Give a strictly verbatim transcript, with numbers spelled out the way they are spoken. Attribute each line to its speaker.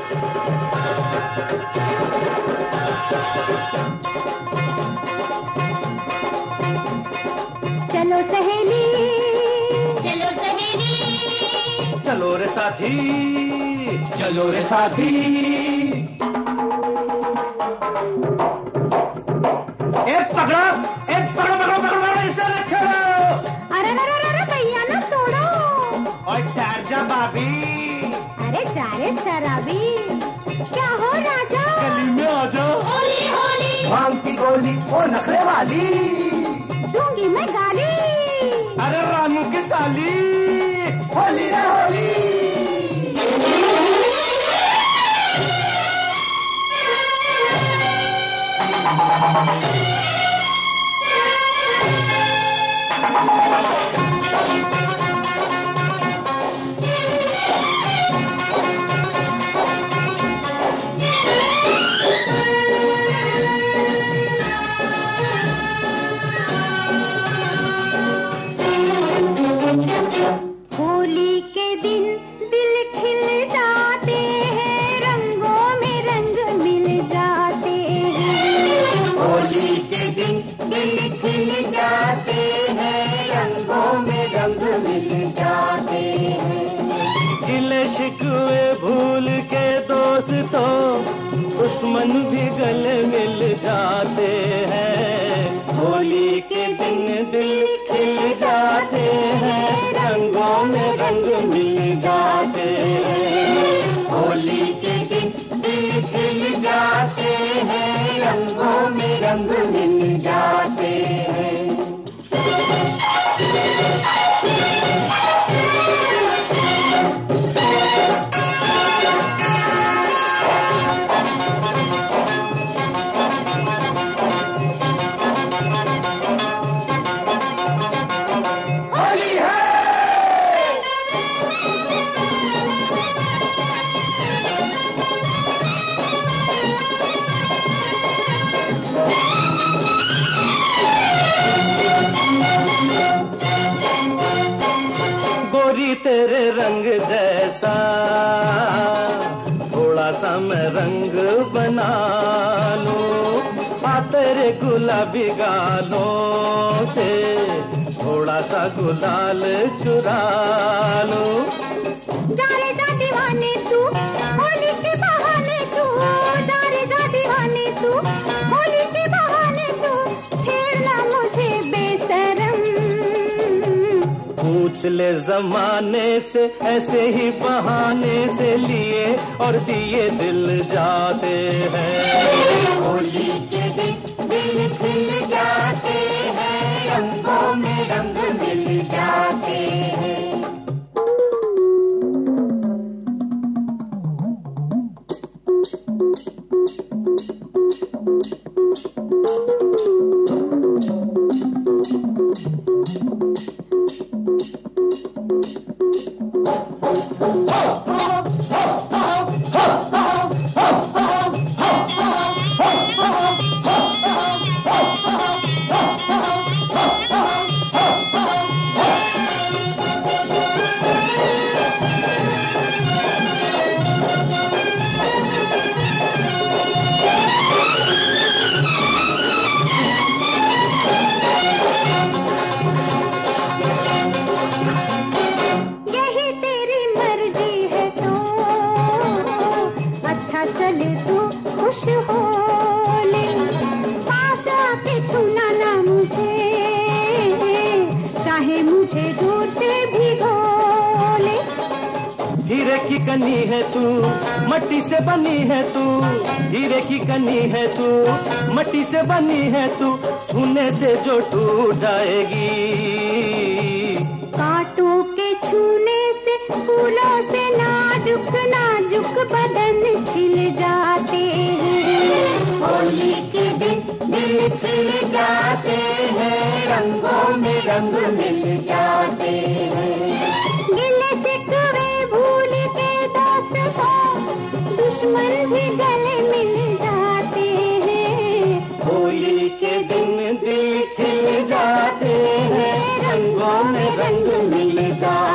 Speaker 1: चलो सहेली, चलो सहेली,
Speaker 2: चलो रे साथी, चलो रे साथी। ए पकड़ो, ए पकड़ो पकड़ो पकड़ो पकड़ो इसे न छोड़ो।
Speaker 1: अरे अरे अरे भैया ना तोड़ो।
Speaker 2: और ठहर जा भाभी।
Speaker 1: अरे जा रे शराबी। क्या हो राजा?
Speaker 2: गली में आ जा।
Speaker 1: होली होली।
Speaker 2: भांग की गोली ओ नखरे वाली।
Speaker 1: दूंगी मैं गाली।
Speaker 2: अरे रामू की साली। होली रे होली।
Speaker 1: होली के दिन दिल खिल जाते हैं, रंगों में रंग मिल जाते हैं।
Speaker 2: होली के दिन दिल खिल जाते हैं, रंगों में रंग मिल जाते हैं। गिले शिकवे भूल के दोस्तों, दुश्मन भी गले मिल जाते हैं। होली के दिन दिल खिल जाते हैं, रंगों में रंग मिल जाते हैं। होली के दिन दिल खिल जाते हैं, रंगों में रंग मिल जाते हैं। तेरे रंग जैसा थोड़ा सा मैं रंग बना लूं, आ तेरे गुलाबी गालों से थोड़ा सा गुलाल चुरा लूं।
Speaker 1: जा रे जा दीवाने तू, होली के बहाने तू, जा रे जा दीवाने तू, होली के बहाने तू, छेड़ना मुझे बेशरम।
Speaker 2: पूछ ले जमाने से, ऐसे ही बहाने से लिए और दिए दिल जाते हैं।
Speaker 1: होली के दिन दिल खिल जाते हैं, रंगों में रंग मिल जाते हैं। चले तू खुश हो ले, पास आके छूना ना मुझे, चाहे मुझे दूर से भिगो ले।
Speaker 2: हीरे की कनी है तू, मट्टी से बनी है तू, हीरे की कनी है तू, मट्टी से बनी है तू, छूने से जो टूट जाएगी।
Speaker 1: कांटों के छूने से, फूलों से नाजुक नाजुक बदन छिल जाते हैं।
Speaker 3: होली के दिन दिल खिल जाते हैं, रंगों में रंग मिल जाते हैं।
Speaker 1: गिले शिकवे भूल के दोस्तों, दुश्मन भी गले मिल जाते हैं।
Speaker 2: होली के दिन दिल खिल जाते हैं, रंगों में रंग मिल जाते हैं।